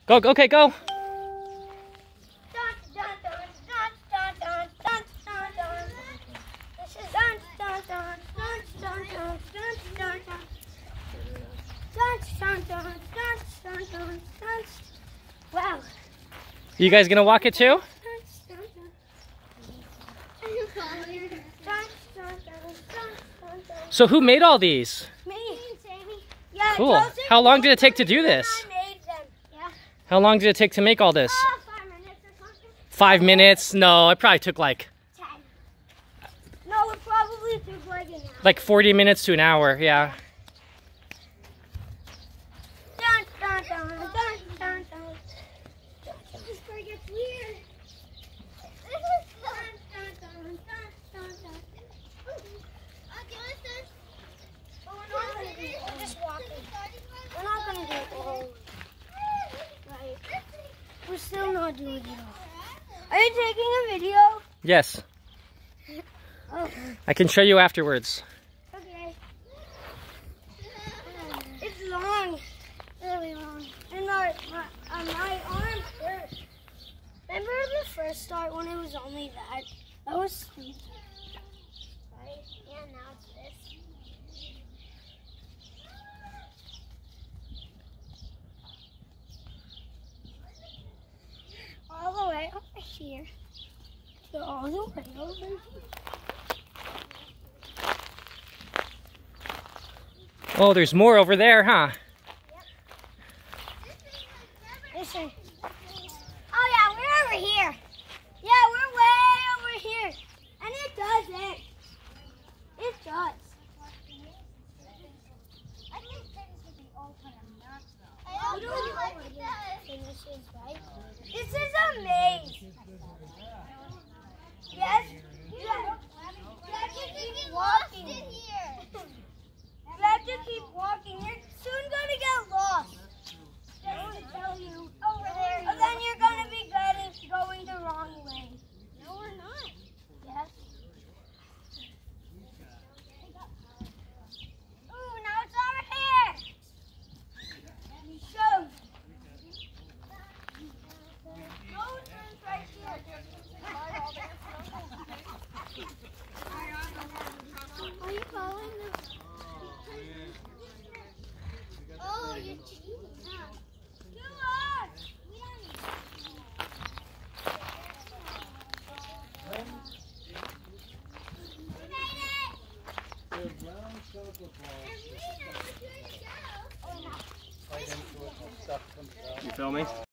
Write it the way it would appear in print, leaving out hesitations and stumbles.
Go, okay, go. Wow. You guys gonna walk it too? So who made all these? Me. Yeah, Cool. How long did it take to do this? Yeah. How long did it take to make all this? 5 minutes or something. 5 minutes? No, it probably took like 10. No, it probably took like an hour. like 40 minutes to an hour, yeah. Dun, dun, dun, dun, dun, dun. This part gets weird. Dun, dun, dun, dun, dun, dun. We're just walking. We're not gonna do it all. Right. We're still not doing it all. Are you taking a video? Yes. Oh, I can show you afterwards. okay. It's long. Really long. And my arm hurts. Remember the first start when it was only that? That was stupid. Right? Yeah, now it's this. All the way over here. So all the way over here. Oh, there's more over there, huh? Listen. Oh yeah, we're over here. Yeah, we're way over here. And it does it. It does. I think things would be open and not though. I don't like it. Finishes, right? This is a maze. Yes? Yeah. You have to keep walking. You have to keep walking. You're soon gonna get lost. Just to tell you. Over there. And then you're gonna be going the wrong way. No, we're not. Yes. Ooh, now it's over here. Show. No, it's right here. Are you calling them? Oh, you're cheating. You are. You filming?